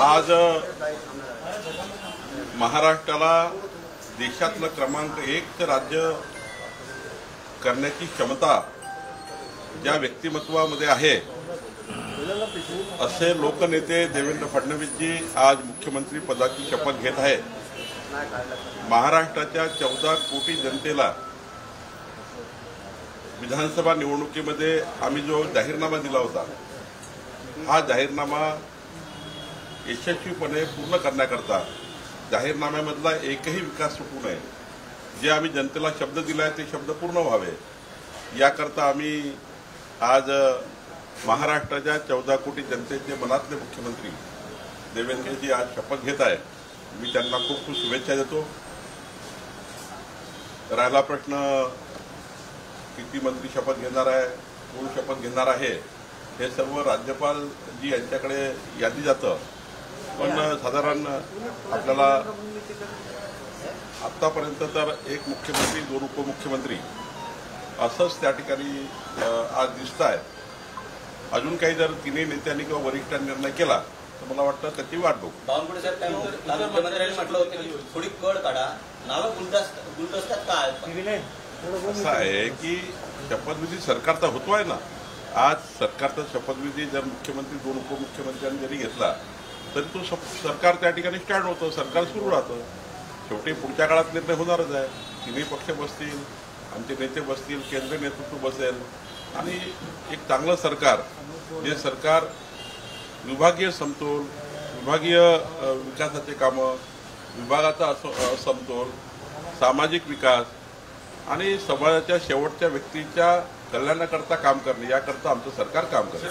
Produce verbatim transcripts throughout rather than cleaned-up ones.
आज महाराष्ट्राला देशातलं क्रमांक एक राज्य करण्याची क्षमता ज्या व्यक्तिमत्वामध्ये आहे असे लोकनेते देवेंद्र फडणवीसजी आज मुख्यमंत्री पदाची शपथ घेत आहेत। महाराष्ट्राच्या चौदा कोटी जनतेला विधानसभा निवडणुकीमध्ये आम्ही जो जाहीरनामा दिला होता, हा जाहीरनामा यशस्वीपणे पूर्ण करण्याकरता जाहीरनाम्यामधला एकही विकास सुटू नये, जे आम्ही जनतेला शब्द दिलाय ते शब्द पूर्ण व्हावे, याकरता आम्ही आज महाराष्ट्राच्या चौदा कोटी जनतेचे मनातले मुख्यमंत्री देवेंद्रजी आज शपथ घेत आहे। मी त्यांना खूप खूप शुभेच्छा देतो। राहिला प्रश्न किती मंत्री शपथ घेणार आहे, कोण शपथ घेणार आहे, हे सर्व राज्यपाल जी यांच्याकडे यादी जातं, पण साधारण आपल्याला आतापर्यंत तर एक मुख्यमंत्री दोन उपमुख्यमंत्री असंच त्या ठिकाणी आज दिसत आहे। अजून काही जर तिन्ही नेत्यांनी किंवा वरिष्ठांनी निर्णय केला तर मला वाटतं त्याची वाट बघू। बावनकुळे साहेब त्यानंतर मुख्यमंत्र्यांनी म्हटलं होतं की थोडी कड काढा, नावं गुलदस्त्यात काय असं आहे की शपथविधी सरकारचा होतो आहे ना। आज सरकारचा शपथविधी जर मुख्यमंत्री दोन उपमुख्यमंत्र्यांनी जरी घेतला तरी तो सरकार त्या ठिकाणी स्टँड होतं, सरकार सुरू राहतं। शेवटी पुढच्या काळात निर्णय होणारच आहे। तिन्ही पक्ष बसतील, आमचे नेते बसतील, केंद्रीय नेतृत्व बसेल आणि एक चांगलं सरकार, जे सरकार विभागीय समतोल, विभागीय विकासाचे कामं, विभागाचा समतोल, सामाजिक विकास आणि समाजाच्या शेवटच्या व्यक्तीच्या कल्याणाकरता काम करणे, याकरता आमचं सरकार काम करेल।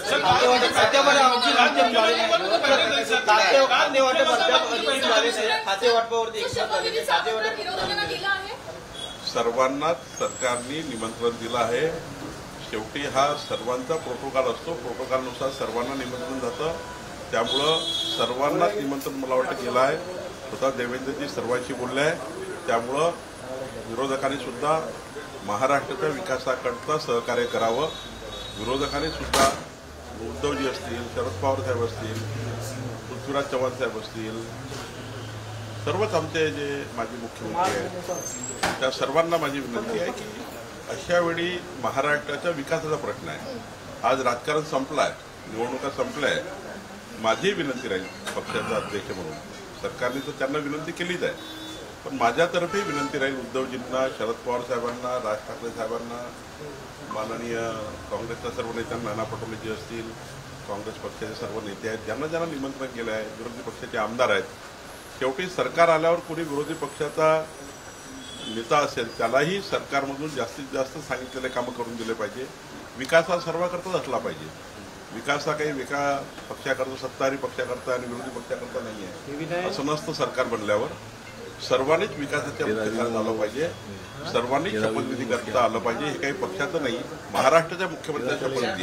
सर्वांनाच सरकारने निमंत्रण दिलं आहे। शेवटी हा सर्वांचा प्रोटोकॉल असतो, प्रोटोकॉलनुसार सर्वांना निमंत्रण जातं, त्यामुळं सर्वांनाच निमंत्रण मला वाटतं केलं आहे। स्वतः देवेंद्रजी सर्वांशी बोलले आहे, त्यामुळं विरोधकांनी सुद्धा महाराष्ट्राच्या विकासाकरता सहकार्य करावं। विरोधकांनी सुद्धा उद्धवजी असतील, शरद पवार साहेब असतील, पृथ्वीराज चव्हाण साहेब असतील, सर्वच आमचे जे माजी मुख्यमंत्री आहेत, त्या सर्वांना माझी विनंती आहे की अशा वेळी महाराष्ट्राच्या विकासाचा प्रश्न आहे। आज राजकारण संपलं आहे, निवडणुका संपल्या आहे। माझी विनंती राहील पक्षाचा अध्यक्ष म्हणून, सरकारने तर त्यांना विनंती केलीच आहे, पण माझ्यातर्फे विनंती राहील उद्धवजींना, शरद पवार साहेबांना, राज ठाकरे साहेबांना, माननीय काँग्रेसच्या सर्व नेत्यांना, नाना पटोलेजी असतील, काँग्रेस पक्षाचे सर्व नेते आहेत, ज्यांना ज्यांना निमंत्रण केलं आहे, विरोधी पक्षाचे आमदार आहेत, शेवटी सरकार आल्यावर कोणी विरोधी पक्षाचा नेता असेल त्यालाही सरकारमधून जास्तीत जास्त सांगितलेले कामं करून दिले पाहिजे। विकास हा सर्वांकरताच असला पाहिजे। विकास हा काही एका पक्षाकरता, सत्ताधारी पक्षाकरता आणि विरोधी पक्षाकरता नाही आहे, असं नसतं। सरकार बनल्यावर सर्वांनीच विकासाच्या मुख्यधारेत आलं पाहिजे, सर्वांनीच शपथविधी करता आलं पाहिजे। हे काही पक्षाचं नाही, महाराष्ट्राच्या मुख्यमंत्र्यांची शपथविधी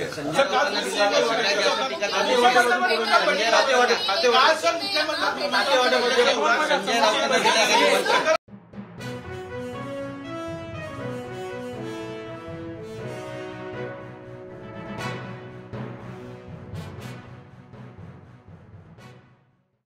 आहे।